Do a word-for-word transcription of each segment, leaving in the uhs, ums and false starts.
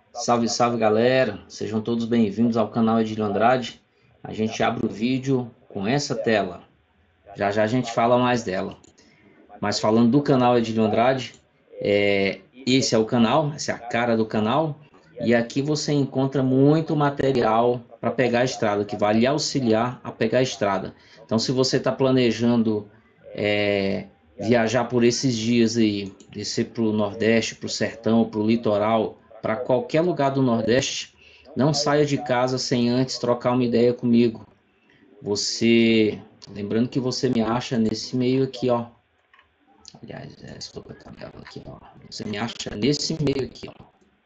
Salve, salve galera, sejam todos bem-vindos ao canal Edílio Andrade. A gente abre o vídeo com essa tela, já já a gente fala mais dela. Mas falando do canal Edílio Andrade, é, esse é o canal, essa é a cara do canal. E aqui você encontra muito material para pegar a estrada, que vai lhe auxiliar a pegar a estrada. Então se você está planejando é, viajar por esses dias aí, descer para o Nordeste, para o Sertão, para o Litoral, para qualquer lugar do Nordeste, não saia de casa sem antes trocar uma ideia comigo. Você, lembrando que você me acha nesse meio aqui, ó. Aliás, é, estou com a tabela aqui, ó. Você me acha nesse meio aqui, ó.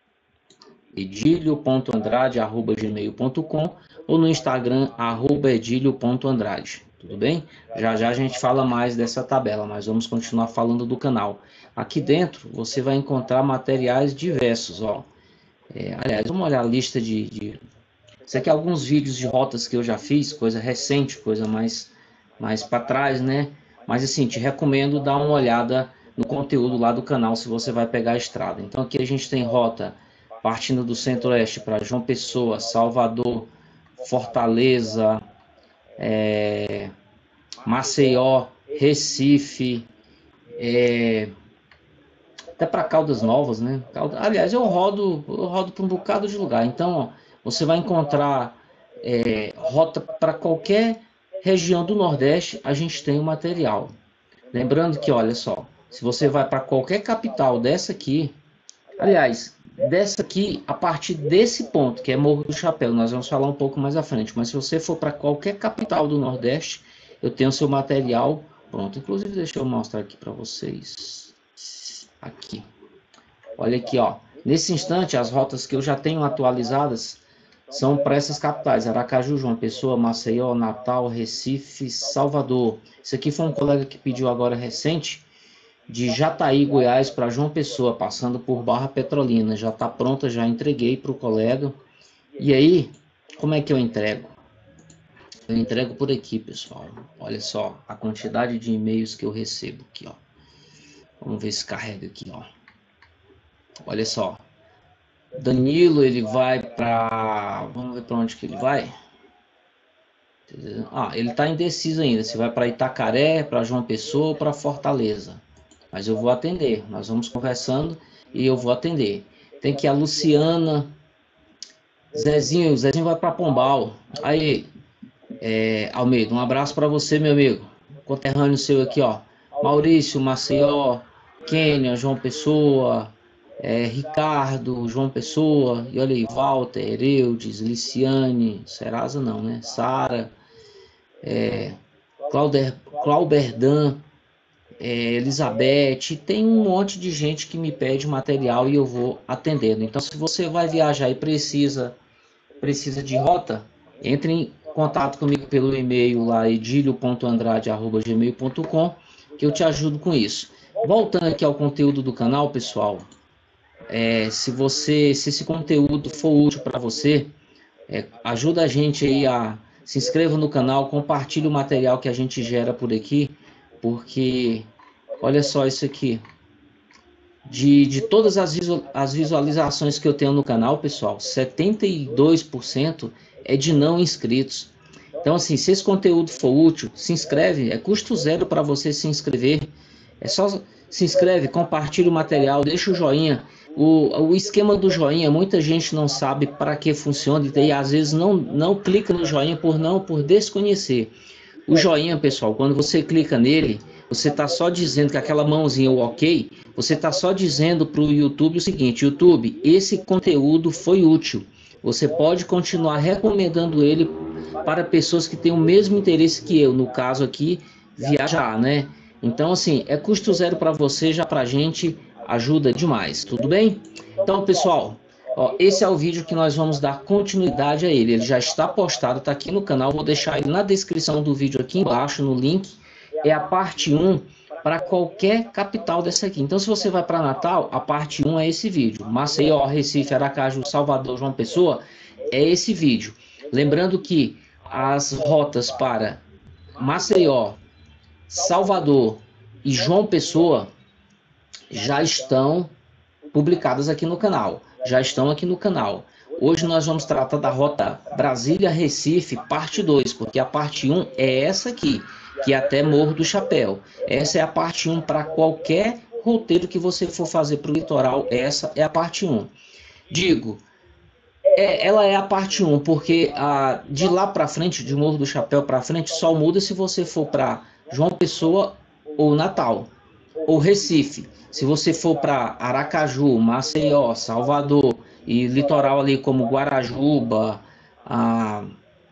edilio ponto andrade arroba gmail ponto com ou no Instagram, arroba edilio ponto andrade. Tudo bem? Já já a gente fala mais dessa tabela, mas vamos continuar falando do canal. Aqui dentro você vai encontrar materiais diversos, ó. É, aliás, vamos olhar a lista de, de... Isso aqui é alguns vídeos de rotas que eu já fiz, coisa recente, coisa mais, mais para trás, né? Mas assim, te recomendo dar uma olhada no conteúdo lá do canal se você vai pegar a estrada. Então aqui a gente tem rota partindo do Centro-Oeste para João Pessoa, Salvador, Fortaleza, é, Maceió, Recife, é, até para Caldas Novas, né? Aliás, eu rodo, eu rodo para um bocado de lugar. Então, ó, você vai encontrar é, rota para qualquer região do Nordeste, a gente tem o material. Lembrando que, olha só, se você vai para qualquer capital dessa aqui, aliás, dessa aqui, a partir desse ponto, que é Morro do Chapéu, nós vamos falar um pouco mais à frente, mas se você for para qualquer capital do Nordeste, eu tenho seu material pronto. Inclusive, deixa eu mostrar aqui para vocês. Aqui. Olha aqui, ó. Nesse instante, as rotas que eu já tenho atualizadas são para essas capitais: Aracaju, João Pessoa, Maceió, Natal, Recife, Salvador. Isso aqui foi um colega que pediu agora recente, de Jataí, Goiás, para João Pessoa, passando por Barra Petrolina. Já está pronta, já entreguei para o colega. E aí, como é que eu entrego? Eu entrego por aqui, pessoal. Olha só a quantidade de e-mails que eu recebo aqui, ó. Vamos ver se carrega aqui, ó. Olha só. Danilo, ele vai para... Vamos ver para onde que ele vai. Ah, ele está indeciso ainda. Se vai para Itacaré, para João Pessoa ou para Fortaleza. Mas eu vou atender. Nós vamos conversando e eu vou atender. Tem que a Luciana. Zezinho, Zezinho vai para Pombal. Aí, é, Almeida, um abraço para você, meu amigo. Conterrâneo seu aqui, ó. Maurício, Maceió, Quênia, João Pessoa, é, Ricardo, João Pessoa, e olha aí, Walter, Eudes, Liciane, Serasa não, né? Sara, é, Clauber, Clauberdan, é, Elizabeth, tem um monte de gente que me pede material e eu vou atendendo. Então, se você vai viajar e precisa, precisa de rota, entre em contato comigo pelo e-mail lá, edilio ponto andrade arroba gmail ponto com, que eu te ajudo com isso. Voltando aqui ao conteúdo do canal, pessoal, é, se você, se esse conteúdo for útil para você, é, ajuda a gente aí a se inscreva no canal, compartilhe o material que a gente gera por aqui, porque olha só isso aqui, de, de todas as, visual, as visualizações que eu tenho no canal, pessoal, setenta e dois por cento é de não inscritos. Então, assim, se esse conteúdo for útil, se inscreve, é custo zero para você se inscrever. É só se inscreve, compartilha o material, deixa o joinha. O, o esquema do joinha, muita gente não sabe para que funciona e às vezes não, não clica no joinha por não, por desconhecer. O joinha, pessoal, quando você clica nele, você está só dizendo que aquela mãozinha, o ok, você está só dizendo para o YouTube o seguinte: YouTube, esse conteúdo foi útil. Você pode continuar recomendando ele para pessoas que têm o mesmo interesse que eu, no caso aqui, viajar, né? Então, assim, é custo zero para você, já para a gente ajuda demais, tudo bem? Então, pessoal, ó, esse é o vídeo que nós vamos dar continuidade a ele. Ele já está postado, está aqui no canal, vou deixar ele na descrição do vídeo aqui embaixo, no link. É a parte um para qualquer capital dessa aqui. Então, se você vai para Natal, a parte um é esse vídeo. Maceió, Recife, Aracaju, Salvador, João Pessoa, é esse vídeo. Lembrando que as rotas para Maceió, Salvador e João Pessoa já estão publicadas aqui no canal. já estão aqui no canal. Hoje nós vamos tratar da rota Brasília-Recife, parte dois, porque a parte um é essa aqui, que é até Morro do Chapéu. Essa é a parte um para qualquer roteiro que você for fazer para o litoral, essa é a parte um. Digo, é, ela é a parte um, porque a, de lá para frente, de Morro do Chapéu para frente, só muda se você for para João Pessoa ou Natal, ou Recife. Se você for para Aracaju, Maceió, Salvador e litoral ali como Guarajuba, a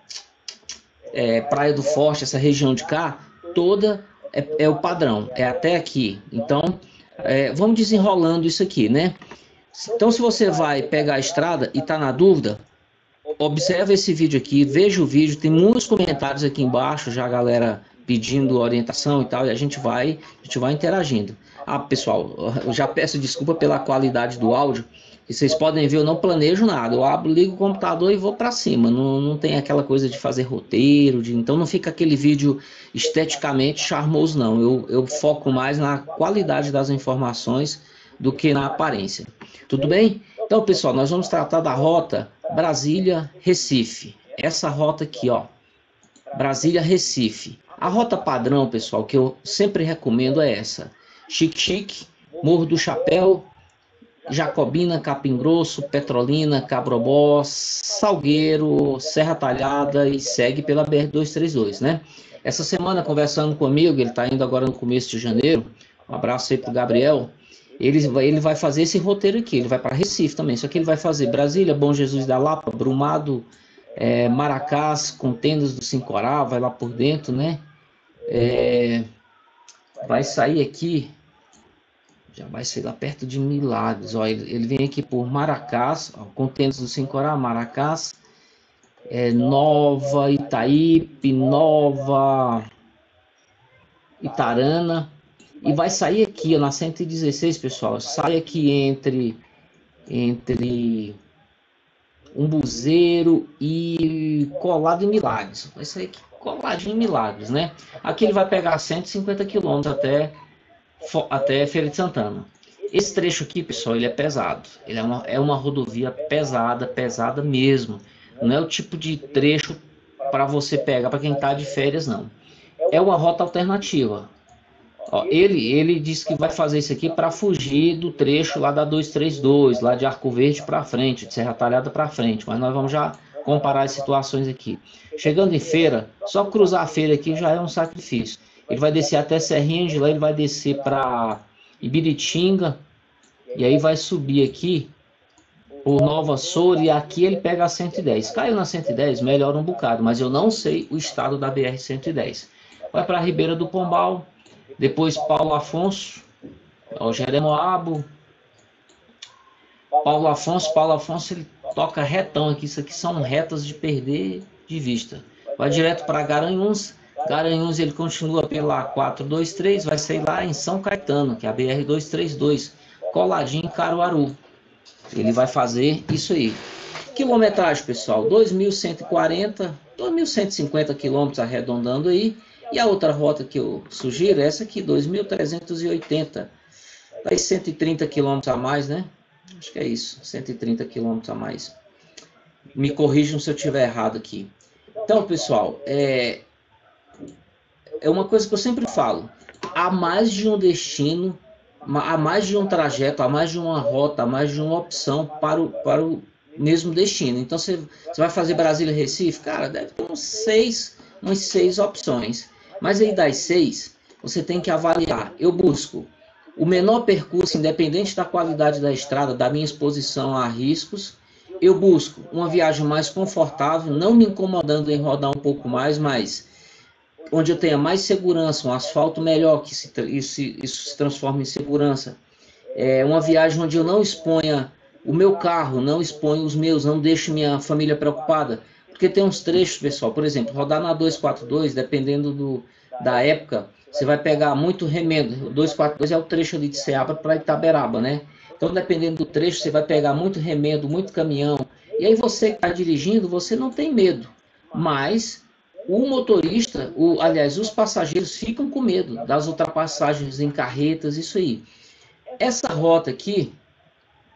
é, Praia do Forte, essa região de cá, toda é, é o padrão, é até aqui. Então, é, vamos desenrolando isso aqui, né? Então, se você vai pegar a estrada e está na dúvida, observa esse vídeo aqui, veja o vídeo, tem muitos comentários aqui embaixo, já a galera pedindo orientação e tal, e a gente vai, a gente vai interagindo. Ah, pessoal, eu já peço desculpa pela qualidade do áudio, e vocês podem ver, eu não planejo nada, eu abro, ligo o computador e vou para cima, não, não tem aquela coisa de fazer roteiro, de, então não fica aquele vídeo esteticamente charmoso não, eu, eu foco mais na qualidade das informações do que na aparência. Tudo bem? Então, pessoal, nós vamos tratar da rota Brasília-Recife. Essa rota aqui, ó, Brasília-Recife. A rota padrão, pessoal, que eu sempre recomendo é essa. Xique-Xique, Morro do Chapéu, Jacobina, Capim Grosso, Petrolina, Cabrobó, Salgueiro, Serra Talhada e segue pela B R duzentos e trinta e dois, né? Essa semana, conversando comigo, ele está indo agora no começo de janeiro, um abraço aí pro Gabriel. Ele vai, ele vai fazer esse roteiro aqui, ele vai para Recife também, só que ele vai fazer Brasília, Bom Jesus da Lapa, Brumado, é, Maracás, Contendas do Sincorá, vai lá por dentro, né? É, vai sair aqui, já vai sair lá perto de Milagres, ó, ele, ele vem aqui por Maracás, ó, Contendas do Sincorá, Maracás, é, Nova Itaípe, Nova Itarana. E vai sair aqui, ó, na cento e dezesseis, pessoal. Sai aqui entre, entre Umbuzeiro e colado em Milagres. Vai sair aqui coladinho em Milagres, né? Aqui ele vai pegar cento e cinquenta quilômetros até, até Feira de Santana. Esse trecho aqui, pessoal, ele é pesado. Ele é uma, é uma rodovia pesada, pesada mesmo. Não é o tipo de trecho para você pegar para quem está de férias, não. É uma rota alternativa. Ó, ele, ele disse que vai fazer isso aqui para fugir do trecho lá da duzentos e trinta e dois, lá de Arco Verde para frente, de Serra Talhada para frente, mas nós vamos já comparar as situações aqui. Chegando em Feira, só cruzar a feira aqui já é um sacrifício. Ele vai descer até Serrinha, de lá ele vai descer para Ibiritinga, e aí vai subir aqui por Nova Soura, e aqui ele pega a cento e dez. Caiu na cento e dez, melhora um bocado, mas eu não sei o estado da B R cento e dez. Vai para Ribeira do Pombal, depois Paulo Afonso, o Jeremoabo, Paulo Afonso, Paulo Afonso ele toca retão aqui, isso aqui são retas de perder de vista. Vai direto para Garanhuns, Garanhuns ele continua pela quatrocentos e vinte e três, vai sair lá em São Caetano, que é a B R duzentos e trinta e dois, coladinho em Caruaru. Ele vai fazer isso aí. Quilometragem, pessoal, dois mil cento e quarenta, dois mil cento e cinquenta quilômetros arredondando aí. E a outra rota que eu sugiro é essa aqui, dois mil trezentos e oitenta. Daí cento e trinta quilômetros a mais, né? Acho que é isso, cento e trinta quilômetros a mais. Me corrijam se eu estiver errado aqui. Então, pessoal, é, é uma coisa que eu sempre falo. Há mais de um destino, há mais de um trajeto, há mais de uma rota, há mais de uma opção para o, para o mesmo destino. Então, você, você vai fazer Brasília-Recife? Cara, deve ter uns seis, umas seis opções. Mas aí das seis, você tem que avaliar. Eu busco o menor percurso, independente da qualidade da estrada, da minha exposição a riscos. Eu busco uma viagem mais confortável, não me incomodando em rodar um pouco mais, mas onde eu tenha mais segurança, um asfalto melhor, que se, isso, isso se transforma em segurança. É uma viagem onde eu não exponha o meu carro, não exponha os meus, não deixe minha família preocupada. Porque tem uns trechos, pessoal, por exemplo, rodar na duzentos e quarenta e dois, dependendo do, da época, você vai pegar muito remendo. O duzentos e quarenta e dois é o trecho ali de Ceaba para Itaberaba, né? Então, dependendo do trecho, você vai pegar muito remendo, muito caminhão. E aí você que está dirigindo, você não tem medo. Mas o motorista, o, aliás, os passageiros ficam com medo das ultrapassagens em carretas, isso aí. Essa rota aqui,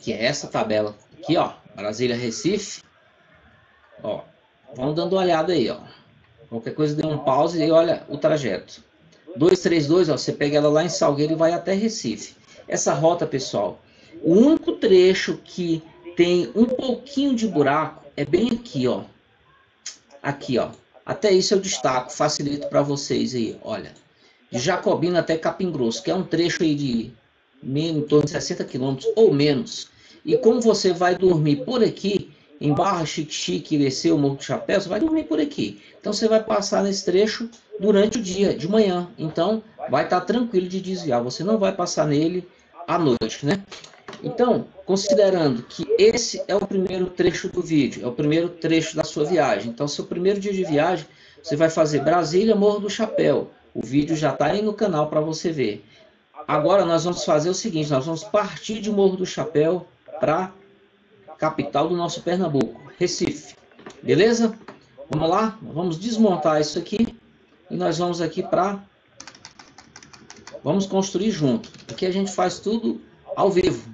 que é essa tabela aqui, ó, Brasília Recife. Ó, vão dando uma olhada aí, ó. Qualquer coisa dê um pause e olha o trajeto. duzentos e trinta e dois, ó, você pega ela lá em Salgueiro e vai até Recife. Essa rota, pessoal, o único trecho que tem um pouquinho de buraco é bem aqui, ó. Aqui, ó. Até isso eu destaco, facilito para vocês aí, olha. De Jacobina até Capim Grosso, que é um trecho aí de em torno de sessenta quilômetros ou menos. E como você vai dormir por aqui, em Barra Xique-Xique e descer o Morro do Chapéu, você vai dormir por aqui. Então você vai passar nesse trecho durante o dia, de manhã. Então vai estar tranquilo de desviar, você não vai passar nele à noite, né? Então, considerando que esse é o primeiro trecho do vídeo, é o primeiro trecho da sua viagem. Então, seu primeiro dia de viagem, você vai fazer Brasília, Morro do Chapéu. O vídeo já está aí no canal para você ver. Agora nós vamos fazer o seguinte, nós vamos partir de Morro do Chapéu para capital do nosso Pernambuco, Recife. Beleza? Vamos lá? Vamos desmontar isso aqui e nós vamos aqui para... Vamos construir junto. Aqui a gente faz tudo ao vivo.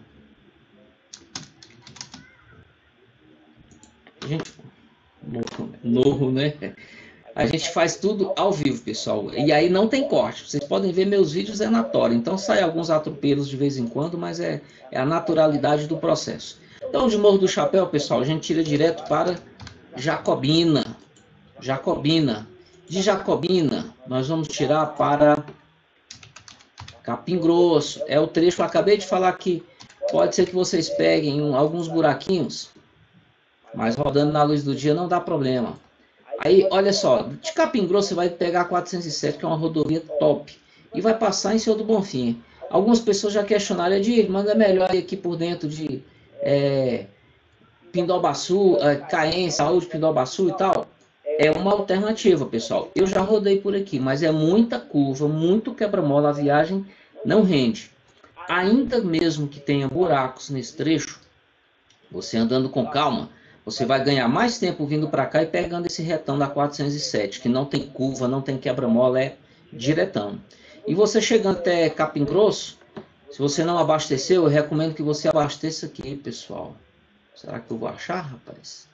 A gente... Novo, né? A gente faz tudo ao vivo, pessoal. E aí não tem corte. Vocês podem ver meus vídeos é na tora. Então sai alguns atropelos de vez em quando, mas é, é a naturalidade do processo. Então de Morro do Chapéu, pessoal, a gente tira direto para Jacobina. Jacobina. De Jacobina, nós vamos tirar para Capim Grosso. É o trecho que eu acabei de falar aqui. Pode ser que vocês peguem um, alguns buraquinhos, mas rodando na luz do dia não dá problema. Aí, olha só, de Capim Grosso você vai pegar a quatrocentos e sete, que é uma rodovia top, e vai passar em Senhor do Bonfim. Algumas pessoas já questionaram, Edir, mas é melhor ir aqui por dentro de é, Pindobaçu, é, Caém, Saúde, Pindobaçu e tal. É uma alternativa, pessoal. Eu já rodei por aqui, mas é muita curva, muito quebra-mola, a viagem não rende. Ainda mesmo que tenha buracos nesse trecho, você andando com calma, você vai ganhar mais tempo vindo para cá e pegando esse retão da quatrocentos e sete, que não tem curva, não tem quebra-mola, é diretão. E você chegando até Capim Grosso, se você não abasteceu, eu recomendo que você abasteça aqui, pessoal. Será que eu vou achar, rapaz?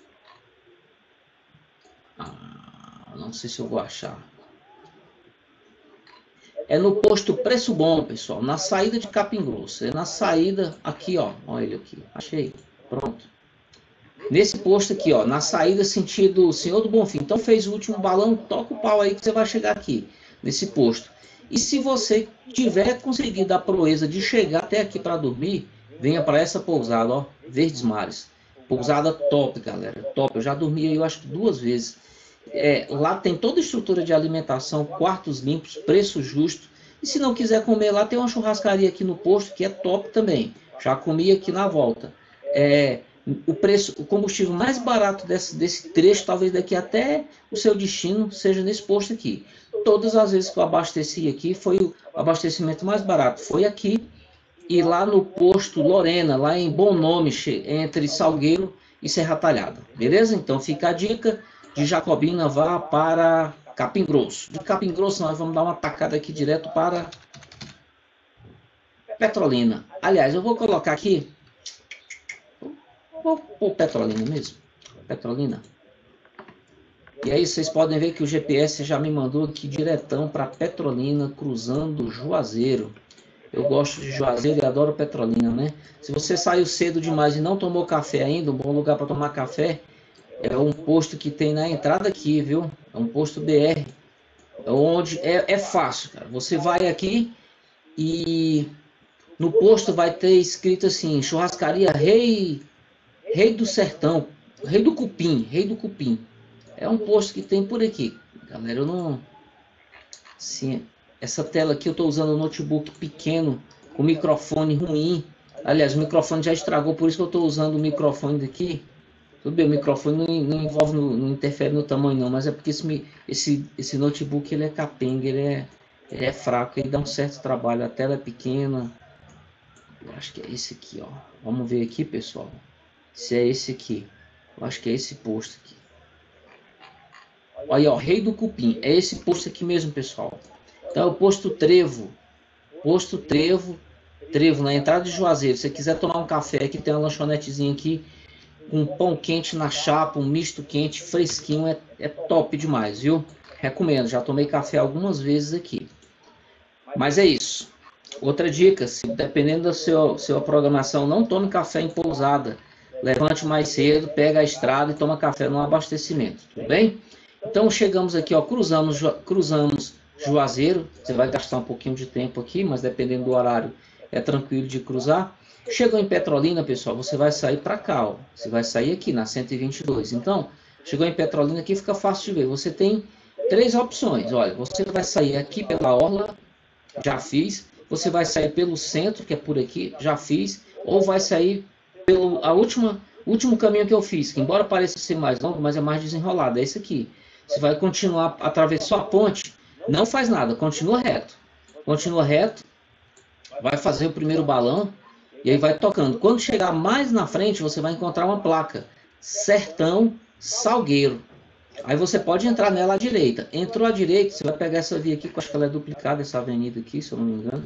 Ah, não sei se eu vou achar. É no posto Preço Bom, pessoal, na saída de Capim Grosso. É na saída aqui, ó. Olha ele aqui. Achei. Pronto. Nesse posto aqui, ó, na saída sentido Senhor do Bonfim. Então fez o último balão, toca o pau aí que você vai chegar aqui, nesse posto. E se você tiver conseguido a proeza de chegar até aqui para dormir, venha para essa pousada, ó, Verdes Mares. Pousada top, galera, top. Eu já dormi aí, eu acho que duas vezes. É, lá tem toda a estrutura de alimentação, quartos limpos, preço justo. E se não quiser comer lá, tem uma churrascaria aqui no posto que é top também. Já comi aqui na volta. É... O preço, o combustível mais barato desse, desse trecho, talvez daqui até o seu destino, seja nesse posto aqui. Todas as vezes que eu abasteci aqui, foi o abastecimento mais barato. Foi aqui e lá no posto Lorena, lá em Bom Nome, entre Salgueiro e Serra Talhada. Beleza? Então fica a dica. De Jacobina, vá para Capim Grosso. De Capim Grosso, nós vamos dar uma tacada aqui direto para Petrolina. Aliás, eu vou colocar aqui... Vou pôr Petrolina mesmo. Petrolina. E aí vocês podem ver que o G P S já me mandou aqui diretão para Petrolina, cruzando Juazeiro. Eu gosto de Juazeiro e adoro Petrolina, né? Se você saiu cedo demais e não tomou café ainda, um bom lugar para tomar café é um posto que tem na entrada aqui, viu? É um posto B R. Onde é, é fácil, cara. Você vai aqui e no posto vai ter escrito assim, churrascaria Rei... Rei do Sertão, Rei do Cupim, Rei do Cupim. É um posto que tem por aqui. Galera, eu não... Sim, essa tela aqui eu estou usando um notebook pequeno, com microfone ruim. Aliás, o microfone já estragou, por isso que eu estou usando o microfone daqui. Tudo bem, o microfone não, não envolve, não, não interfere no tamanho não, mas é porque esse, esse, esse notebook ele é capenga, ele é, ele é fraco, ele dá um certo trabalho. A tela é pequena. Eu acho que é esse aqui, ó. Vamos ver aqui, pessoal. Se é esse aqui. Eu acho que é esse posto aqui. Olha, ó, Rei do Cupim. É esse posto aqui mesmo, pessoal. Então é o posto Trevo. Posto Trevo, Trevo, na entrada de Juazeiro. Se você quiser tomar um café, aqui tem uma lanchonetezinha aqui, um pão quente na chapa, um misto quente, fresquinho, é, é top demais, viu? Recomendo, já tomei café algumas vezes aqui. Mas é isso. Outra dica, se dependendo da sua, sua programação, não tome café em pousada. Levante mais cedo, pega a estrada e toma café no abastecimento, tudo bem? Então chegamos aqui, ó, cruzamos, cruzamos Juazeiro. Você vai gastar um pouquinho de tempo aqui, mas dependendo do horário é tranquilo de cruzar. Chegou em Petrolina, pessoal, você vai sair para cá, ó. Você vai sair aqui na cento e vinte e dois. Então, chegou em Petrolina aqui, fica fácil de ver. Você tem três opções. Olha, você vai sair aqui pela orla, já fiz. Você vai sair pelo centro, que é por aqui, já fiz. Ou vai sair pelo a última, último caminho que eu fiz, que embora pareça ser mais longo, mas é mais desenrolado. É esse aqui. Você vai continuar, atravessou a ponte, não faz nada, continua reto. Continua reto, vai fazer o primeiro balão. E aí vai tocando. Quando chegar mais na frente, você vai encontrar uma placa. Sertão Salgueiro. Aí você pode entrar nela à direita. Entrou à direita, você vai pegar essa via aqui, que eu acho que ela é duplicada, essa avenida aqui, se eu não me engano.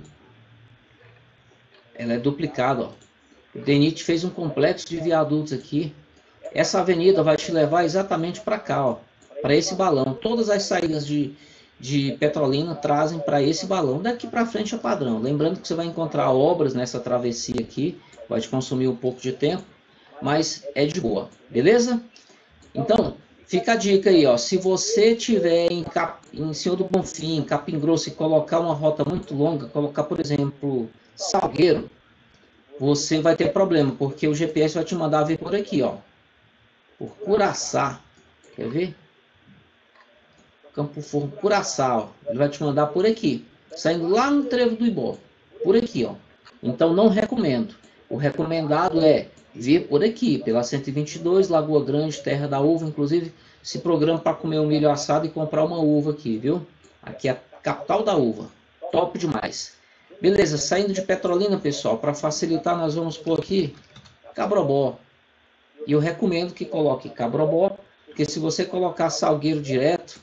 Ela é duplicada, ó. O DENIT fez um complexo de viadutos aqui. Essa avenida vai te levar exatamente para cá, ó. Para esse balão. Todas as saídas de, de Petrolina trazem para esse balão. Daqui para frente é padrão. Lembrando que você vai encontrar obras nessa travessia aqui. Vai te consumir um pouco de tempo, mas é de boa. Beleza? Então, fica a dica aí, ó. Se você tiver em, Cap... em Senhor do Bonfim, Capim Grosso, e colocar uma rota muito longa, colocar, por exemplo, Salgueiro, você vai ter problema, porque o G P S vai te mandar vir por aqui, ó. Por Curaçá. Quer ver? Campo Forno, Curaçá, ó. Ele vai te mandar por aqui, saindo lá no Trevo do Ibó, por aqui, ó. Então não recomendo. O recomendado é vir por aqui, pela cento e vinte e dois, Lagoa Grande, Terra da Uva. Inclusive, se programa para comer um milho assado e comprar uma uva aqui, viu? Aqui é a capital da uva. Top demais. Beleza, saindo de Petrolina, pessoal, para facilitar, nós vamos por aqui Cabrobó. E eu recomendo que coloque Cabrobó, porque se você colocar Salgueiro direto,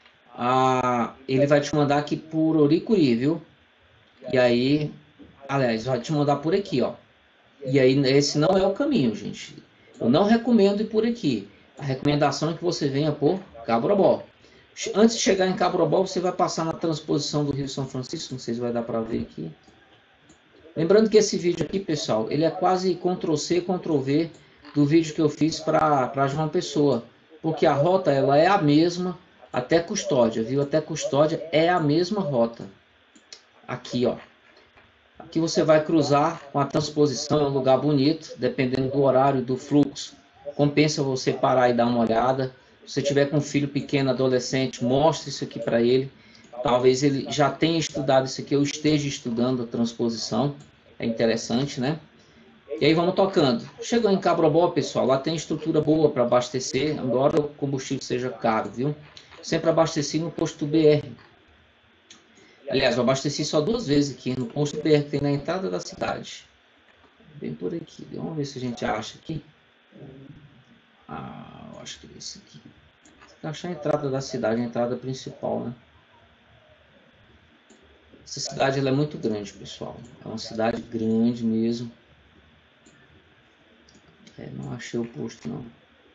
Ah, ele vai te mandar aqui por Oricuri, viu? E aí, aliás, vai te mandar por aqui, ó. E aí, esse não é o caminho, gente. Eu não recomendo ir por aqui. A recomendação é que você venha por Cabrobó. Antes de chegar em Cabrobó, você vai passar na transposição do Rio São Francisco. Não sei se vai dar para ver aqui. Lembrando que esse vídeo aqui, pessoal, ele é quase control C, control V do vídeo que eu fiz para João Pessoa. Porque a rota, ela é a mesma até Custódia, viu? Até Custódia é a mesma rota. Aqui, ó. Aqui você vai cruzar com a transposição, é um lugar bonito, dependendo do horário, do fluxo. Compensa você parar e dar uma olhada. Se você tiver com um filho pequeno, adolescente, mostre isso aqui para ele. Talvez ele já tenha estudado isso aqui, ou esteja estudando a transposição. É interessante, né? E aí vamos tocando. Chegou em Cabrobó, pessoal, lá tem estrutura boa para abastecer, embora o combustível seja caro, viu? Sempre abasteci no posto B R. Aliás, eu abasteci só duas vezes aqui no posto B R que tem na entrada da cidade. Bem por aqui. Vamos ver se a gente acha aqui. Ah, eu acho que é esse aqui. Tem que achar a entrada da cidade, a entrada principal, né? Essa cidade ela é muito grande, pessoal. É uma cidade grande mesmo. É, não achei o posto, não.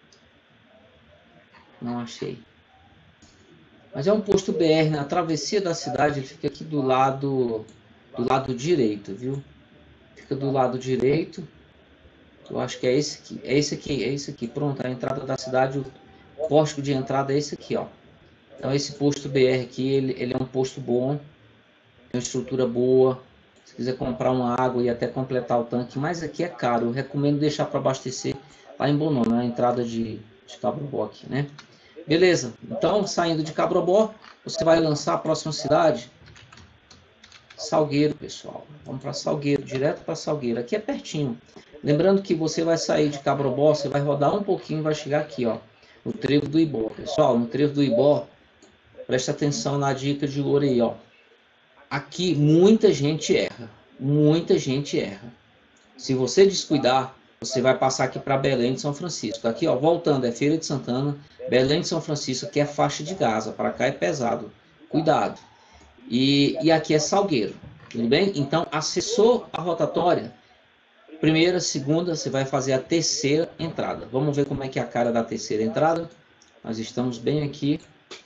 Não achei. Mas é um posto B R, na travessia da cidade, ele fica aqui do lado do lado direito, viu? Fica do lado direito. Eu acho que é esse aqui, é esse aqui, é esse aqui. Pronto, a entrada da cidade, o posto de entrada é esse aqui, ó. Então esse posto B R aqui, ele, ele é um posto bom, tem uma estrutura boa. Se quiser comprar uma água e até completar o tanque, mas aqui é caro. Eu recomendo deixar para abastecer lá em Bonão, na entrada de, de Cabrobó aqui, né? Beleza, então saindo de Cabrobó, você vai lançar a próxima cidade, Salgueiro, pessoal. Vamos para Salgueiro, direto para Salgueiro. Aqui é pertinho. Lembrando que você vai sair de Cabrobó, você vai rodar um pouquinho e vai chegar aqui, ó, no Trevo do Ibó. Pessoal, no Trevo do Ibó, presta atenção na dica de ouro aí, ó. Aqui muita gente erra, muita gente erra. Se você descuidar, você vai passar aqui para Belém de São Francisco. Aqui, ó, voltando, é Feira de Santana, Belém de São Francisco, que é faixa de Gaza. Para cá é pesado. Cuidado. E, e aqui é Salgueiro. Tudo bem? Então, acessou a rotatória, primeira, segunda, você vai fazer a terceira entrada. Vamos ver como é que é a cara da terceira entrada. Nós estamos bem aqui.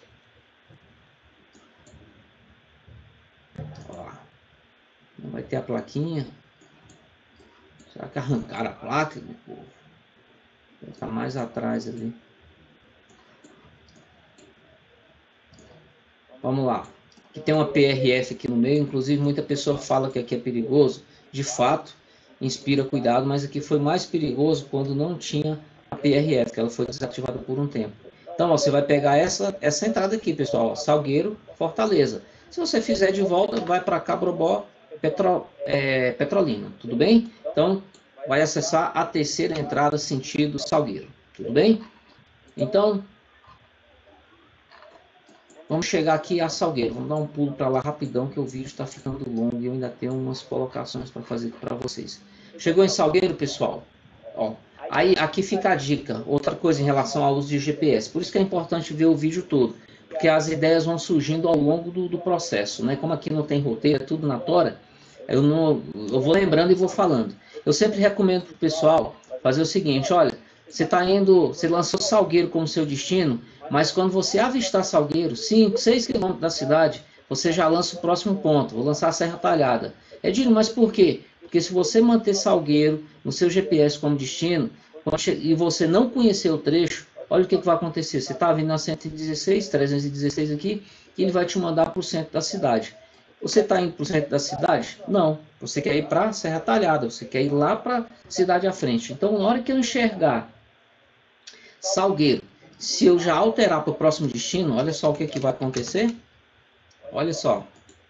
Ó, não vai ter a plaquinha. Será que arrancaram a placa, meu povo? Deve estar mais atrás ali. Vamos lá. Aqui tem uma P R F aqui no meio. Inclusive, muita pessoa fala que aqui é perigoso. De fato, inspira cuidado, mas aqui foi mais perigoso quando não tinha a P R F, que ela foi desativada por um tempo. Então, ó, você vai pegar essa, essa entrada aqui, pessoal. Ó, Salgueiro, Fortaleza. Se você fizer de volta, vai para Cabrobó, Petro, é, Petrolina. Tudo bem? Então, vai acessar a terceira entrada sentido Salgueiro. Tudo bem? Então, vamos chegar aqui a Salgueiro. Vamos dar um pulo para lá rapidão, que o vídeo está ficando longo e eu ainda tenho umas colocações para fazer para vocês. Chegou em Salgueiro, pessoal? Ó, aí aqui fica a dica. Outra coisa em relação ao uso de G P S. Por isso que é importante ver o vídeo todo, porque as ideias vão surgindo ao longo do, do processo, né? Como aqui não tem roteiro, é tudo na tora, eu, não, eu vou lembrando e vou falando. Eu sempre recomendo para o pessoal fazer o seguinte: olha, você está indo, você lançou Salgueiro como seu destino, mas quando você avistar Salgueiro, cinco, seis quilômetros da cidade, você já lança o próximo ponto. Vou lançar a Serra Talhada. É digo, mas por quê? Porque se você manter Salgueiro no seu G P S como destino, e você não conhecer o trecho, olha o que, que vai acontecer. Você está vindo na cento e dezesseis, trezentos e dezesseis aqui, e ele vai te mandar para o centro da cidade. Você está indo para o centro da cidade? Não. Você quer ir para a Serra Talhada, você quer ir lá para a cidade à frente. Então, na hora que eu enxergar Salgueiro, se eu já alterar para o próximo destino, olha só o que, que vai acontecer. Olha só.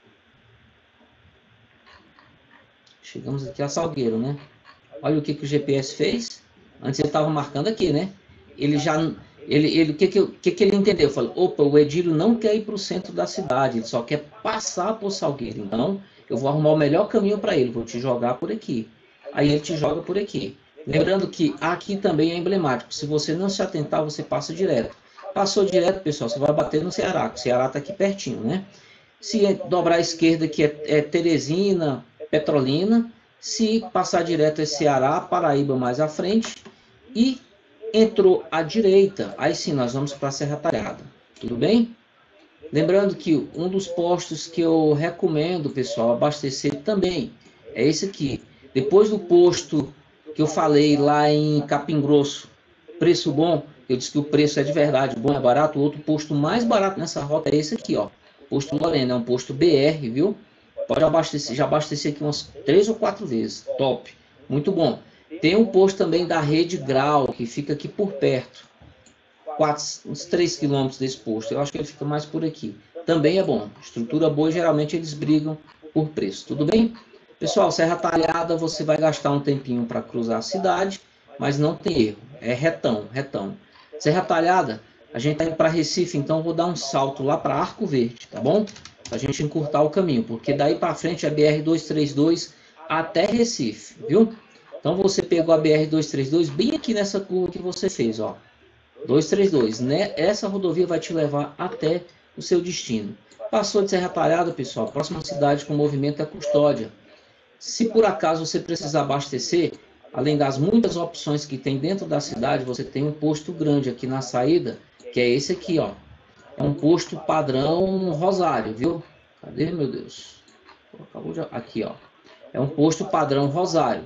Chegamos aqui a Salgueiro, né? Olha o que, que o G P S fez. Antes ele estava marcando aqui, né? Ele já... Ele, ele, o que, que, que, que ele entendeu? Falou, opa, o Edílio não quer ir para o centro da cidade, ele só quer passar por Salgueiro. Então, eu vou arrumar o melhor caminho para ele, vou te jogar por aqui. Aí ele te joga por aqui. Lembrando que aqui também é emblemático. Se você não se atentar, você passa direto. Passou direto, pessoal, você vai bater no Ceará, que o Ceará está aqui pertinho, né? Se dobrar à esquerda, que é, é Teresina, Petrolina. Se passar direto é Ceará, Paraíba mais à frente. E entrou à direita, aí sim nós vamos para a Serra Talhada. Tudo bem? Lembrando que um dos postos que eu recomendo, pessoal, abastecer também é esse aqui. Depois do posto que eu falei lá em Capim Grosso, preço bom, eu disse que o preço é de verdade, bom, é barato. O outro posto mais barato nessa rota é esse aqui, ó. Posto Lorena, é um posto B R, viu? Pode abastecer, já abasteci aqui umas três ou quatro vezes. Top, muito bom. Tem um posto também da Rede Grau, que fica aqui por perto. Quatro, uns três quilômetros desse posto. Eu acho que ele fica mais por aqui. Também é bom. Estrutura boa e geralmente eles brigam por preço. Tudo bem? Pessoal, Serra Talhada, você vai gastar um tempinho para cruzar a cidade, mas não tem erro. É retão, retão. Serra Talhada, a gente está indo para Recife, então vou dar um salto lá para Arco Verde, tá bom? Para a gente encurtar o caminho, porque daí para frente é B R duzentos e trinta e dois até Recife, viu? Então você pegou a B R duzentos e trinta e dois bem aqui nessa curva que você fez, ó. duzentos e trinta e dois, né? Essa rodovia vai te levar até o seu destino. Passou de Serra Talhada, pessoal, a próxima cidade com movimento é Custódia. Se por acaso você precisar abastecer, além das muitas opções que tem dentro da cidade, você tem um posto grande aqui na saída, que é esse aqui, ó. É um posto padrão Rosário, viu? Cadê, meu Deus? Acabou de... Aqui, ó. É um posto padrão Rosário.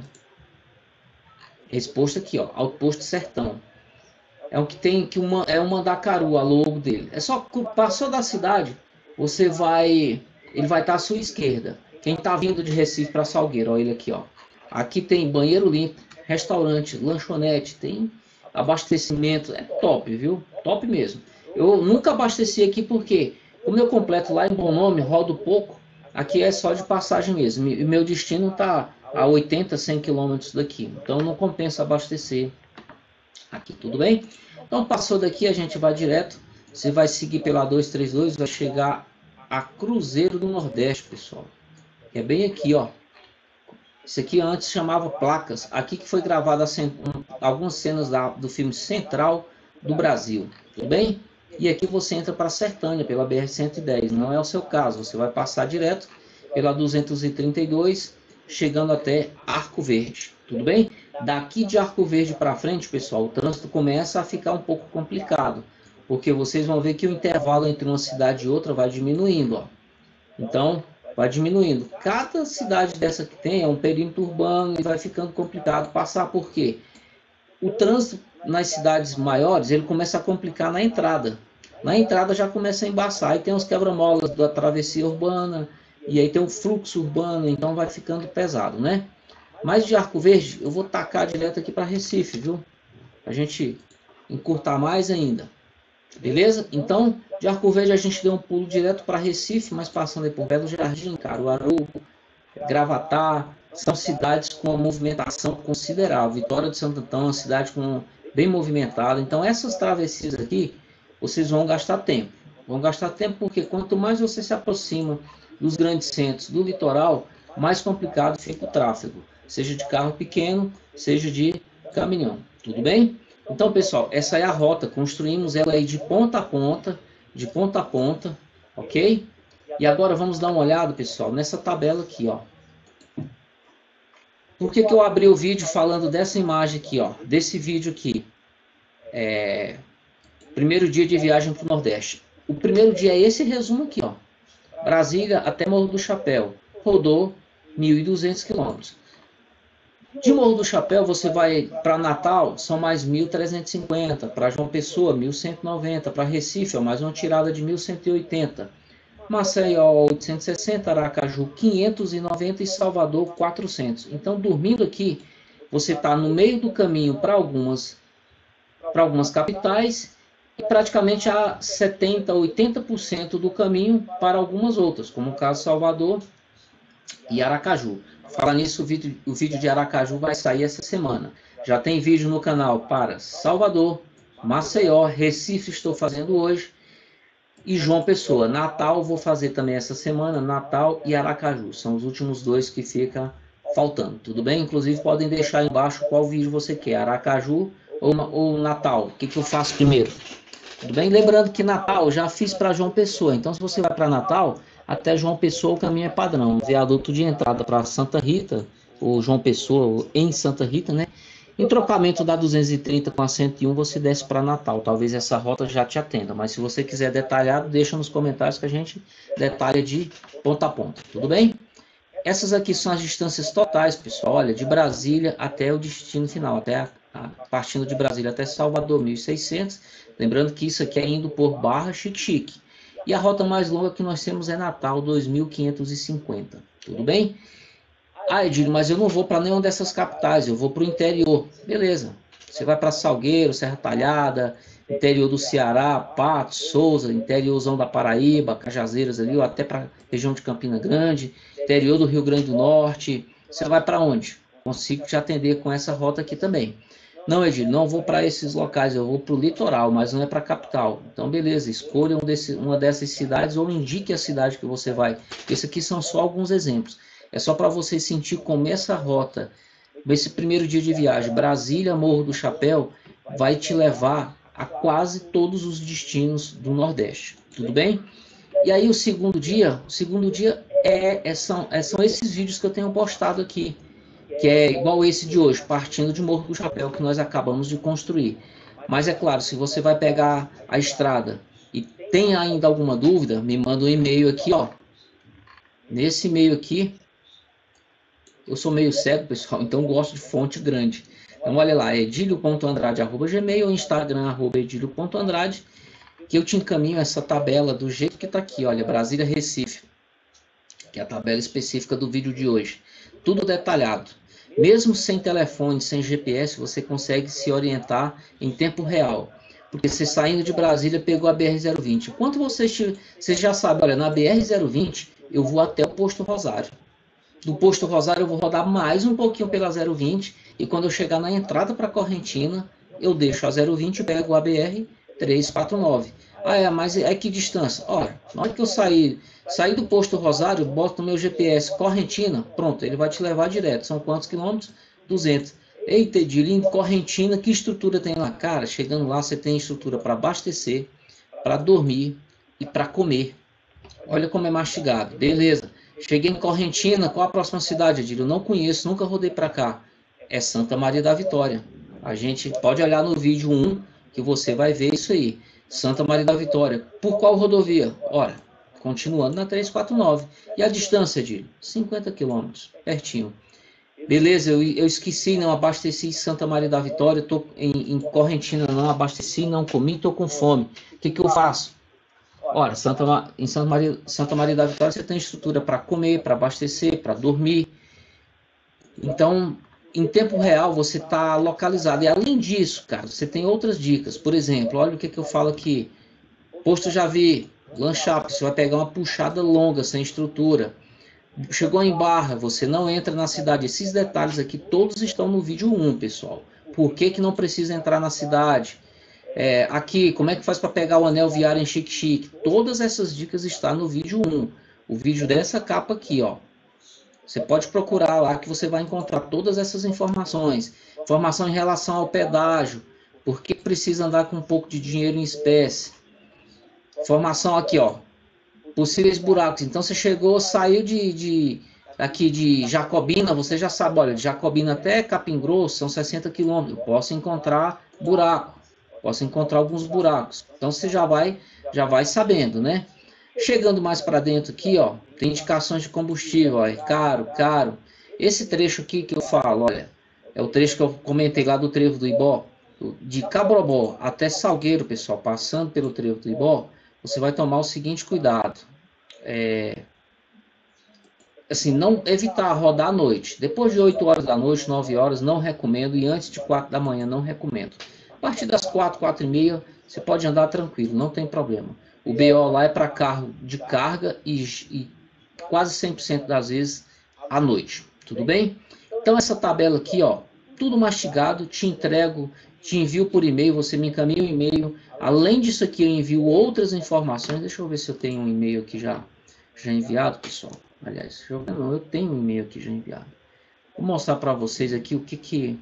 Esse posto aqui, ó, Outposto Sertão. É o que tem que uma é um Mandacaru, a logo dele. É só passou da cidade, você vai, ele vai estar à sua esquerda. Quem está vindo de Recife para Salgueiro, ó, ele aqui, ó. Aqui tem banheiro limpo, restaurante, lanchonete, tem abastecimento, é top, viu? Top mesmo. Eu nunca abasteci aqui porque, como eu completo lá em Bom Nome, rodo pouco. Aqui é só de passagem mesmo. E meu destino está a oitenta, cem quilômetros daqui. Então não compensa abastecer aqui, tudo bem? Então passou daqui, a gente vai direto. Você vai seguir pela duzentos e trinta e dois, vai chegar a Cruzeiro do Nordeste, pessoal. Que é bem aqui, ó. Isso aqui antes chamava Placas. Aqui que foi gravada algumas cenas da, do filme Central do Brasil, tudo bem? E aqui você entra para Sertânia pela B R cento e dez. Não é o seu caso, você vai passar direto pela duzentos e trinta e dois, chegando até Arco Verde, tudo bem? Daqui de Arco Verde para frente, pessoal, o trânsito começa a ficar um pouco complicado, porque vocês vão ver que o intervalo entre uma cidade e outra vai diminuindo, ó. Então, vai diminuindo. Cada cidade dessa que tem é um perímetro urbano e vai ficando complicado passar, por quê? O trânsito nas cidades maiores, ele começa a complicar na entrada. Na entrada já começa a embaçar, aí tem os quebra-molas da travessia urbana, e aí tem o fluxo urbano, então vai ficando pesado, né? Mas de Arco Verde, eu vou tacar direto aqui para Recife, viu? A gente encurtar mais ainda. Beleza? Então, de Arco Verde a gente deu um pulo direto para Recife, mas passando aí por Belo Jardim, Caruaru, Gravatá, são cidades com uma movimentação considerável. Vitória de Santo Antão é uma cidade com, bem movimentada. Então, essas travessias aqui, vocês vão gastar tempo. Vão gastar tempo porque quanto mais você se aproxima dos grandes centros do litoral, mais complicado fica o tráfego. Seja de carro pequeno, seja de caminhão. Tudo bem? Então, pessoal, essa é a rota. Construímos ela aí de ponta a ponta, de ponta a ponta, ok? E agora vamos dar uma olhada, pessoal, nessa tabela aqui, ó. Por que que eu abri o vídeo falando dessa imagem aqui, ó? Desse vídeo aqui. É... Primeiro dia de viagem para o Nordeste. O primeiro dia é esse resumo aqui, ó. Brasília até Morro do Chapéu. Rodou mil e duzentos quilômetros. De Morro do Chapéu, você vai para Natal, são mais mil trezentos e cinquenta. Para João Pessoa, mil cento e noventa. Para Recife, ó, mais uma tirada de mil cento e oitenta. Maceió, oitocentos e sessenta. Aracaju, quinhentos e noventa. E Salvador, quatrocentos. Então, dormindo aqui, você está no meio do caminho para algumas, para algumas capitais e praticamente a setenta, oitenta por cento do caminho para algumas outras, como o caso Salvador e Aracaju. Falar nisso, o vídeo, o vídeo de Aracaju vai sair essa semana. Já tem vídeo no canal para Salvador, Maceió, Recife estou fazendo hoje e João Pessoa. Natal vou fazer também essa semana, Natal e Aracaju. São os últimos dois que ficam faltando, tudo bem? Inclusive podem deixar aí embaixo qual vídeo você quer, Aracaju ou, ou Natal. O que, que eu faço primeiro? Tudo bem? Lembrando que Natal eu já fiz para João Pessoa. Então se você vai para Natal, até João Pessoa o caminho é padrão. Viaduto de entrada para Santa Rita, ou João Pessoa em Santa Rita, né? Em trocamento da duzentos e trinta com a cento e um, você desce para Natal. Talvez essa rota já te atenda. Mas se você quiser detalhado, deixa nos comentários que a gente detalha de ponta a ponta. Tudo bem? Essas aqui são as distâncias totais, pessoal. Olha, de Brasília até o destino final. Até a, a, partindo de Brasília até Salvador, mil e seiscentos. Lembrando que isso aqui é indo por Barra Xique-Xique. E a rota mais longa que nós temos é Natal, dois mil quinhentos e cinquenta. Tudo bem? Ah, Edílio, mas eu não vou para nenhuma dessas capitais, eu vou para o interior. Beleza. Você vai para Salgueiro, Serra Talhada, interior do Ceará, Patos, Souza, interiorzão da Paraíba, Cajazeiras ali, ou até para a região de Campina Grande, interior do Rio Grande do Norte. Você vai para onde? Consigo te atender com essa rota aqui também. Não, Edílio, não vou para esses locais, eu vou para o litoral, mas não é para a capital. Então, beleza, escolha um desse, uma dessas cidades ou indique a cidade que você vai. Esses aqui são só alguns exemplos. É só para você sentir como essa rota, esse primeiro dia de viagem, Brasília, Morro do Chapéu, vai te levar a quase todos os destinos do Nordeste. Tudo bem? E aí o segundo dia, o segundo dia é, é, são, é, são esses vídeos que eu tenho postado aqui, que é igual esse de hoje, partindo de Morro do Chapéu, que nós acabamos de construir. Mas é claro, se você vai pegar a estrada e tem ainda alguma dúvida, me manda um e-mail aqui, ó. Nesse e-mail aqui, eu sou meio cego, pessoal, então gosto de fonte grande. Então olha lá, é edilio ponto andrade arroba gmail ou Instagram arroba edilio ponto andrade, que eu te encaminho essa tabela do jeito que está aqui, olha, Brasília Recife, que é a tabela específica do vídeo de hoje. Tudo detalhado. Mesmo sem telefone, sem G P S, você consegue se orientar em tempo real. Porque você saindo de Brasília, pegou a B R zero vinte. Enquanto você, você já sabe, olha, na B R zero vinte, eu vou até o Posto Rosário. Do Posto Rosário, eu vou rodar mais um pouquinho pela zero vinte. E quando eu chegar na entrada para Correntina, eu deixo a zero vinte e pego a B R trezentos e quarenta e nove. Ah, é, mas é que distância? Olha, na hora que eu sair, sair do Posto Rosário, boto no meu G P S Correntina, pronto, ele vai te levar direto. São quantos quilômetros? duzentos. Eita, Edílio, em Correntina, que estrutura tem lá? Cara, chegando lá, você tem estrutura para abastecer, para dormir e para comer. Olha como é mastigado. Beleza. Cheguei em Correntina, qual a próxima cidade, Adílio? Eu não conheço, nunca rodei para cá. É Santa Maria da Vitória. A gente pode olhar no vídeo um, que você vai ver isso aí. Santa Maria da Vitória. Por qual rodovia? Ora, continuando na trezentos e quarenta e nove. E a distância, Adílio? cinquenta quilômetros, pertinho. Beleza, eu, eu esqueci, não abasteci Santa Maria da Vitória, estou em, em Correntina, não abasteci, não comi, estou com fome. O que, que eu faço? Ora, Santa, em Santa Maria, Santa Maria da Vitória você tem estrutura para comer, para abastecer, para dormir. Então, em tempo real, você está localizado. E além disso, cara, você tem outras dicas. Por exemplo, olha o que, que eu falo aqui. Posto Javi, lanchar, você vai pegar uma puxada longa, sem estrutura. Chegou em Barra, você não entra na cidade. Esses detalhes aqui todos estão no vídeo um, pessoal. Por que, que não precisa entrar na cidade? É, aqui, como é que faz para pegar o anel viário em Xique-Xique? Todas essas dicas estão no vídeo um. O vídeo dessa capa aqui, ó. Você pode procurar lá que você vai encontrar todas essas informações. Informação em relação ao pedágio. Por que precisa andar com um pouco de dinheiro em espécie? Informação aqui, ó. Possíveis buracos. Então você chegou, saiu de, de aqui de Jacobina, você já sabe, olha, de Jacobina até Capim Grosso são sessenta quilômetros. Eu posso encontrar buraco, posso encontrar alguns buracos. Então você já vai, já vai sabendo, né? Chegando mais para dentro aqui, ó, tem indicações de combustível, ó, é caro, caro. Esse trecho aqui que eu falo, olha, é o trecho que eu comentei lá do Trevo do Ibó, de Cabrobó até Salgueiro, pessoal, passando pelo Trevo do Ibó. Você vai tomar o seguinte cuidado, é, assim, não evitar rodar à noite. Depois de oito horas da noite, nove horas, não recomendo, e antes de quatro da manhã, não recomendo. A partir das quatro, quatro e meia, você pode andar tranquilo, não tem problema. O B O lá é para carro de carga e, e quase cem por cento das vezes à noite, tudo bem? Então essa tabela aqui, ó, tudo mastigado, te entrego, te envio por e-mail, você me encaminha um e-mail. Além disso aqui, eu envio outras informações. Deixa eu ver se eu tenho um e-mail aqui já, já enviado, pessoal. Aliás, deixa eu ver, não, eu tenho um e-mail aqui já enviado. Vou mostrar para vocês aqui o que que,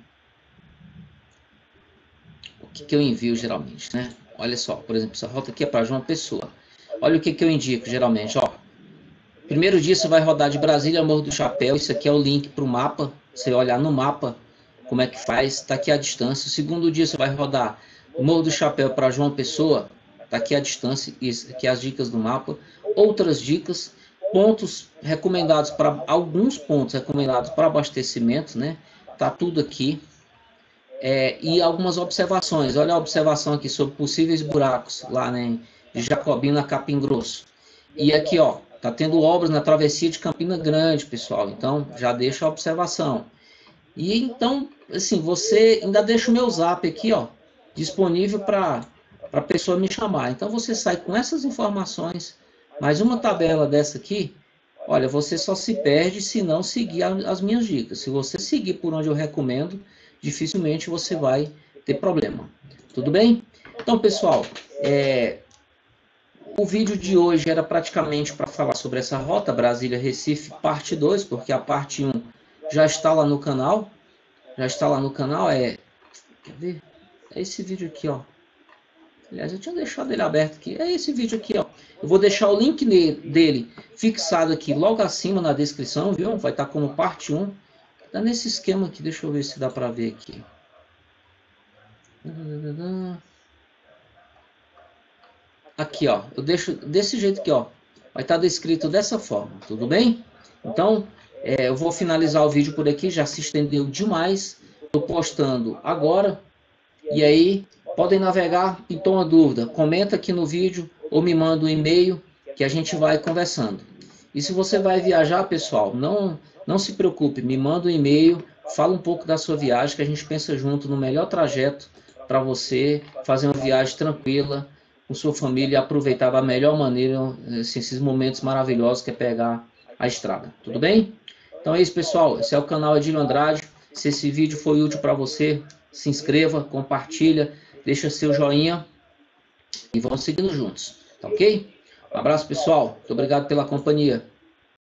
o que que eu envio geralmente, né? Olha só, por exemplo, essa rota aqui é para João Pessoa. Olha o que que eu indico geralmente, ó. Primeiro dia você vai rodar de Brasília a Morro do Chapéu. Isso aqui é o link para o mapa. Você olhar no mapa como é que faz, está aqui a distância. O segundo dia você vai rodar Morro do Chapéu para João Pessoa, está aqui a distância, isso aqui as dicas do mapa. Outras dicas, pontos recomendados para, alguns pontos recomendados para abastecimento, né? Tá tudo aqui. É, e algumas observações, olha a observação aqui sobre possíveis buracos, lá, né, de Jacobina a Capim Grosso. E aqui, ó, tá tendo obras na travessia de Campina Grande, pessoal, então já deixa a observação. E então, assim, você ainda deixa o meu zap aqui, ó, disponível para a pessoa me chamar. Então você sai com essas informações, mais uma tabela dessa aqui, olha, você só se perde se não seguir as minhas dicas. Se você seguir por onde eu recomendo, dificilmente você vai ter problema. Tudo bem? Então, pessoal, é, o vídeo de hoje era praticamente para falar sobre essa rota Brasília-Recife, parte dois, porque a parte um já está lá no canal. Já está lá no canal, é... Quer ver? É esse vídeo aqui, ó. Aliás, eu tinha deixado ele aberto aqui. É esse vídeo aqui, ó. Eu vou deixar o link dele fixado aqui logo acima na descrição, viu? Vai estar como parte um. Tá nesse esquema aqui, deixa eu ver se dá para ver aqui. Aqui, ó, eu deixo desse jeito aqui, ó. Vai estar descrito dessa forma, tudo bem? Então, é, eu vou finalizar o vídeo por aqui, já se estendeu demais. Estou postando agora. E aí, podem navegar, pintou uma dúvida, comenta aqui no vídeo ou me manda um e-mail que a gente vai conversando. E se você vai viajar, pessoal, não... Não se preocupe, me manda um e-mail, fala um pouco da sua viagem, que a gente pensa junto no melhor trajeto para você fazer uma viagem tranquila, com sua família, e aproveitar da melhor maneira assim, esses momentos maravilhosos que é pegar a estrada. Tudo bem? Então é isso, pessoal. Esse é o canal Adílio Andrade. Se esse vídeo foi útil para você, se inscreva, compartilha, deixa seu joinha e vamos seguindo juntos. Tá ok? Um abraço, pessoal. Muito obrigado pela companhia.